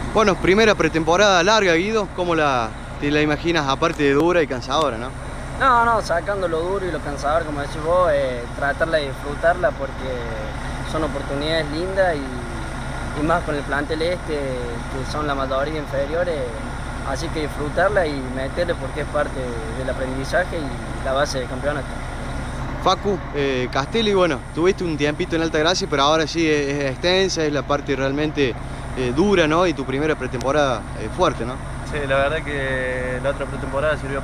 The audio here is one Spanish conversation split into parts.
Bueno, primera pretemporada larga, Guido. ¿Cómo te la imaginas, aparte de dura y cansadora, no? No, sacando lo duro y lo cansador, como decís vos, tratarla de disfrutarla porque son oportunidades lindas y más con el plantel que son la mayoría inferiores, así que disfrutarla y meterle porque es parte del aprendizaje y la base del campeonato. Facu, Castelli, bueno, tuviste un tiempito en Altagracia, pero ahora sí es extensa, es la parte realmente dura, ¿no? Y tu primera pretemporada fuerte, ¿no? Sí, la verdad que la otra pretemporada sirvió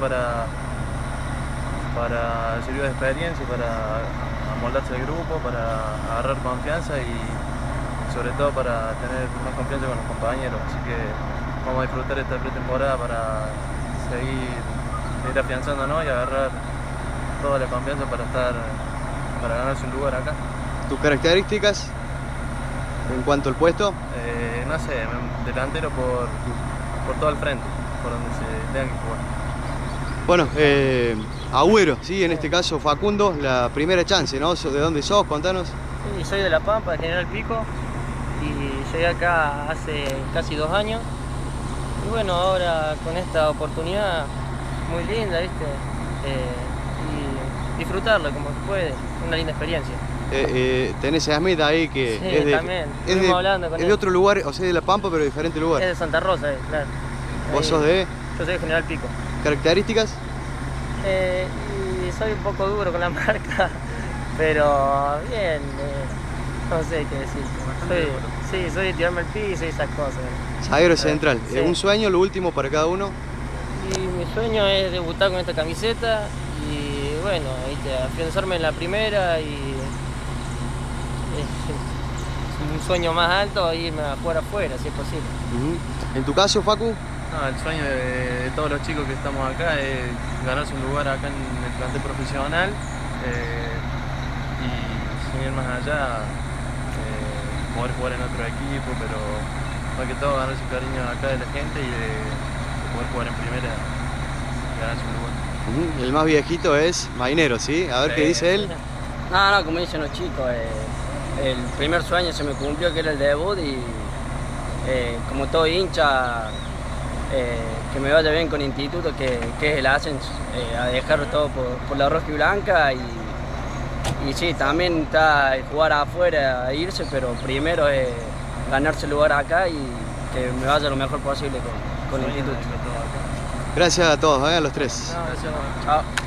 sirvió de experiencia, para amoldarse al grupo, para agarrar confianza y sobre todo para tener más confianza con los compañeros. Así que vamos a disfrutar esta pretemporada para seguir afianzándonos y agarrar toda la confianza para ganarse un lugar acá. ¿Tus características en cuanto al puesto? No sé, delantero por todo el frente, por donde se tengan que jugar. Bueno, Agüero, sí, en este caso Facundo, la primera chance, ¿no? ¿De dónde sos? Contanos. Sí, soy de La Pampa, de General Pico, y llegué acá hace casi 2 años. Y bueno, ahora con esta oportunidad muy linda, ¿viste? Y disfrutarla como se puede, una linda experiencia. Tenés a Smith ahí que sí, es también. Hablando con es él. de otro lugar, o sea, de La Pampa, pero de diferente lugar. Es de Santa Rosa, claro. ¿Vos sos de? Yo soy de General Pico. ¿Características? Y soy un poco duro con la marca, pero bien, no sé qué decir. Soy de tirarme al piso y esas cosas. Zaguero central. Sí. ¿Un sueño, lo último para cada uno? Y mi sueño es debutar con esta camiseta y bueno, ¿viste? Afianzarme en la primera y un sueño más alto, irme a jugar afuera, si es posible. ¿En tu caso, Facu? No, el sueño de todos los chicos que estamos acá es ganarse un lugar acá en el plantel profesional y sin ir más allá, poder jugar en otro equipo, pero más que todo ganarse el cariño acá de la gente y de poder jugar en primera y ganarse un lugar. El más viejito es Mainero, ¿sí? A ver qué dice él. No, como dicen los chicos, el primer sueño se me cumplió, que era el debut, y como todo hincha, que me vaya bien con Instituto, que es el ascenso, a dejarlo todo por la roja y blanca, y sí, también está el jugar afuera, irse, pero primero es ganarse el lugar acá y que me vaya lo mejor posible con Instituto. Gracias a todos, a los tres. No, gracias. Chao.